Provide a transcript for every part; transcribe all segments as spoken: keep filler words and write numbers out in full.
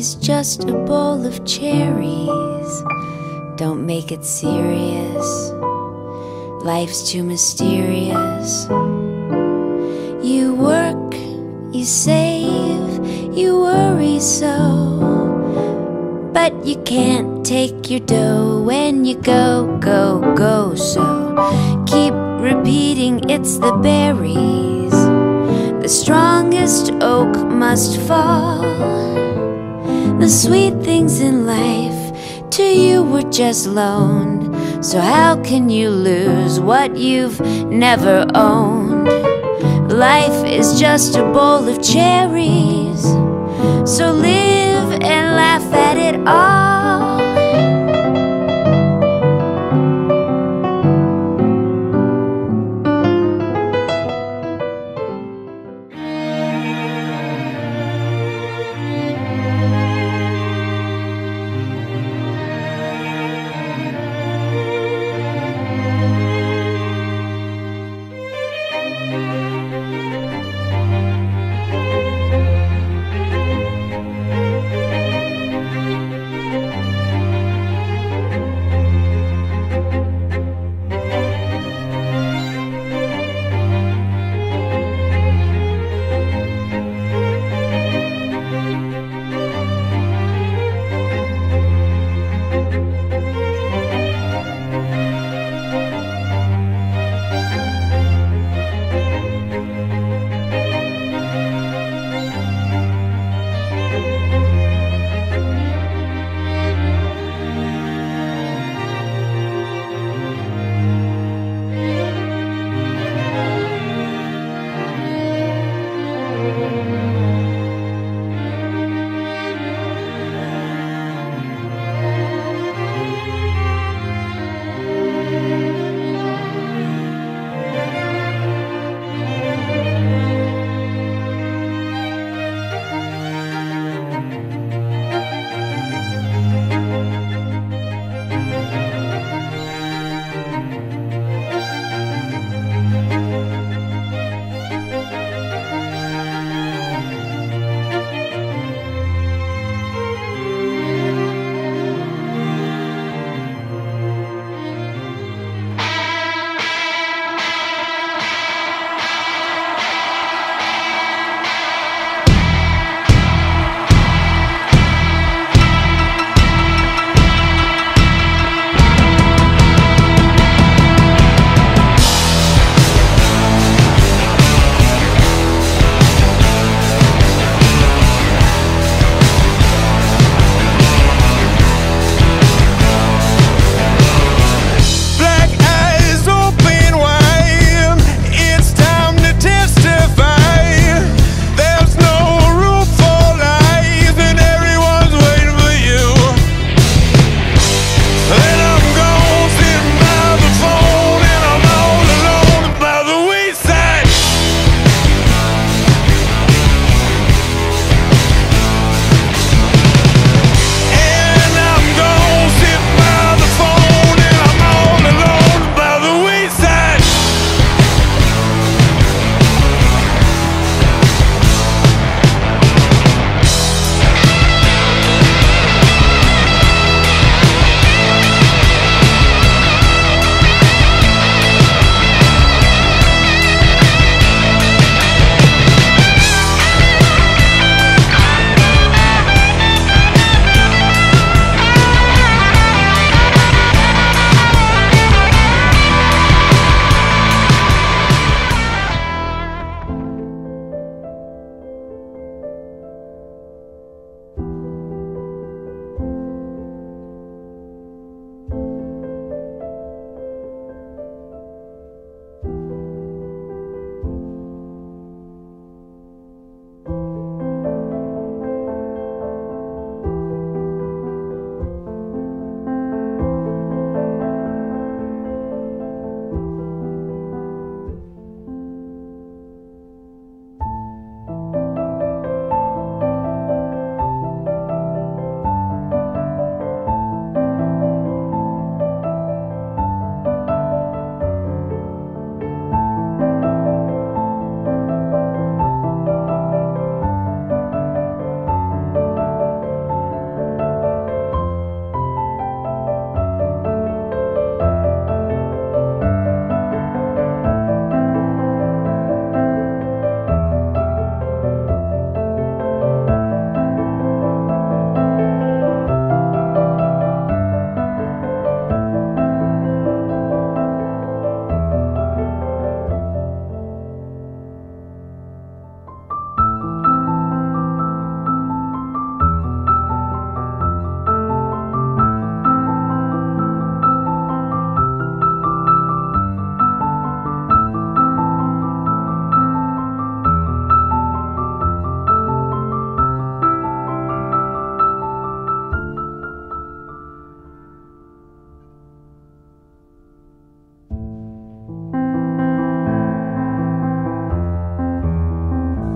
is just a bowl of cherries. Don't make it serious. Life's too mysterious. You work, you save, you worry so, but you can't take your dough when you go, go, go. So keep repeating it's the berries. The strongest oak must fall. The sweet things in life to you were just loaned. So how can you lose what you've never owned? Life is just a bowl of cherries. So live and laugh at it all.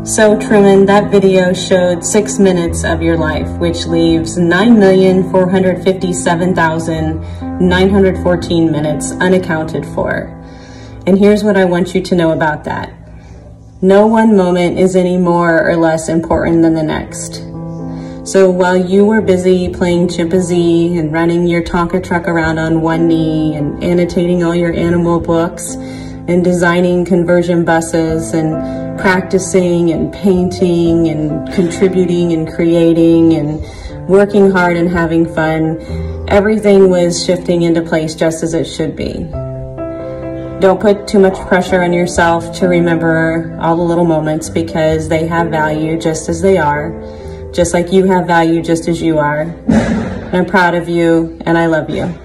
So Truman, that video showed six minutes of your life, which leaves nine million four hundred fifty-seven thousand nine hundred fourteen minutes unaccounted for. And here's what I want you to know about that. No one moment is any more or less important than the next. So while you were busy playing chimpanzee and running your Tonka truck around on one knee and annotating all your animal books and designing conversion buses and practicing and painting and contributing and creating and working hard and having fun, everything was shifting into place just as it should be. Don't put too much pressure on yourself to remember all the little moments, because they have value just as they are, just like you have value just as you are. I'm proud of you and I love you.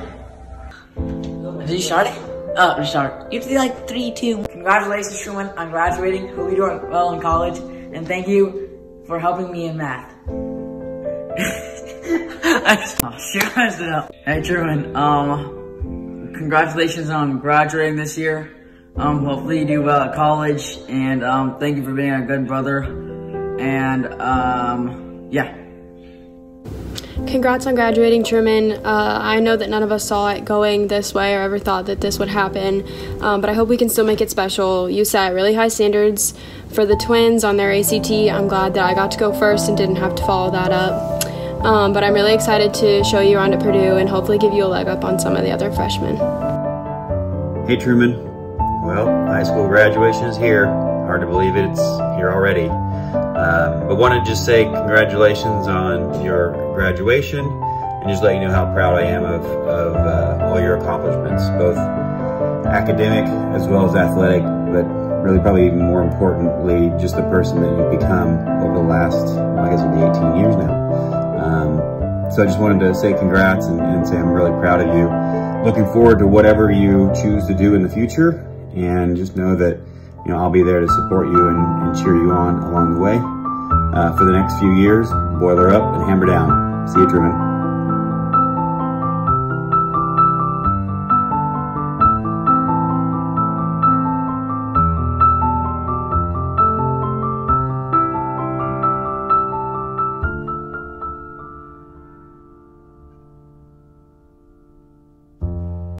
Did you start it? Oh, restart. You have to do like three, two. Congratulations, Truman, on graduating. Hope you're doing well in college. And thank you for helping me in math. Oh, shit myself. Hey, Truman, um, congratulations on graduating this year. Um, hopefully you do well at college. And, um, thank you for being a good brother. And, um, yeah. Congrats on graduating, Truman. Uh, I know that none of us saw it going this way or ever thought that this would happen, um, but I hope we can still make it special. You set really high standards for the twins on their A C T. I'm glad that I got to go first and didn't have to follow that up. Um, but I'm really excited to show you around at Purdue and hopefully give you a leg up on some of the other freshmen. Hey, Truman. Well, high school graduation is here. Hard to believe it, it's here already. Um, but want to just say congratulations on your graduation and just let you know how proud I am of, of uh, all your accomplishments, both academic as well as athletic, but really probably even more importantly, just the person that you've become over the last, well, I guess it'll be eighteen years now. Um, so I just wanted to say congrats and, and say I'm really proud of you. Looking forward to whatever you choose to do in the future, and just know that you know, I'll be there to support you and, and cheer you on along the way. Uh, for the next few years, boiler up and hammer down. See you, Truman.